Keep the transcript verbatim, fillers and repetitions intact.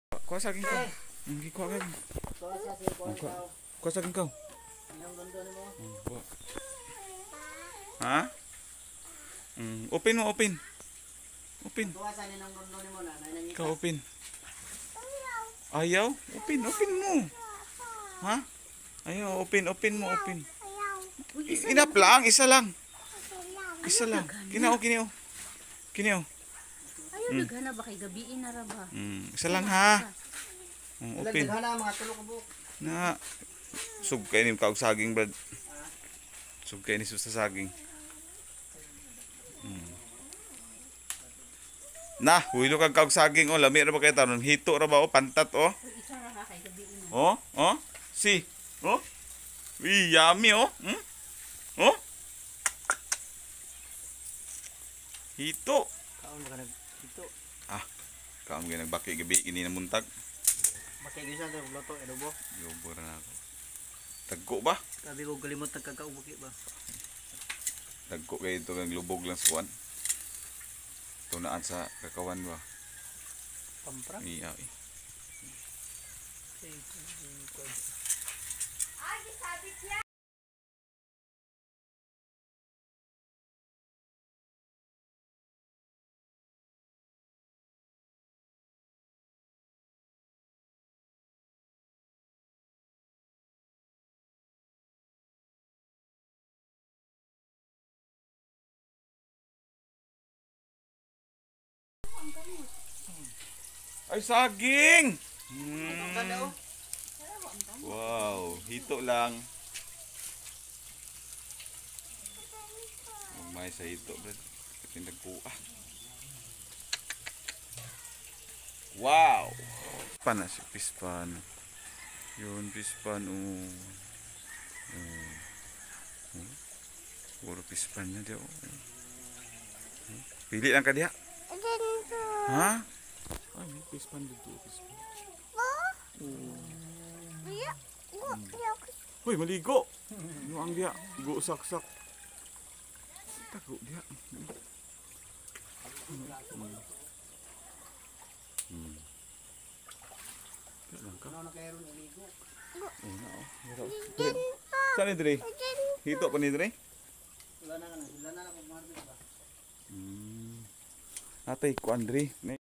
Kuha saging ko. Hindi kuha ka. Kuha saging ko. Ha? Mm, open mo, open. Open. Ikaw open. Ayaw? Open, open mo. Ha? Ayaw, open, open mo, open. Inap lang, isa lang. Isa lang. Kinao, kinao. Kinao. Ayaw mm. Naghana ba kay gabiin na ra ba? Mm, isa lang ha. Mm, open. Na. Sub kay ni kaog saging brad. Sub kay ni sa saging. Mm. Na, huilo kag kaog saging oh, lami ra ba kay tanon? Hito ra ba oh, pantat oh. Oh, oh. Si. Oh. Wi, yummy oh. Hmm? Oh. Hito. Kaon ba nag hito? Ah. Kaon gyud nagbaki gabi ini na muntag. Baki gyud sa luto adobo. Adobo ra nako. Tagko ba? Sabi ko galimot nagkakao baki ba. Tagko kay ito kang lubog lang sa kuan. Tunaan sa kakawan ba? Pampra? Iya eh. Ay, sabi siya. Ay, saging! Hmm. Wow, hito lang. May sa hito, bro. Pinagkuha. Wow! Pana si pispan. Yun, pispan. Oh. Oh. Oh. Puro pispan na dia. Oh. Pili lang ka dia. Ha? Ay, may pispan dito. Pispan. Oh. Hoy, maligo. Ano ang dia? Go sak-sak. Tago dia. Hmm. Lang ka. Ano na kayo ron iligo? Oh, na oh. Saan ni Dre? Hito pa ni Dre? Wala na kana, wala na ako marami ba. Hmm. Atay ko Andre.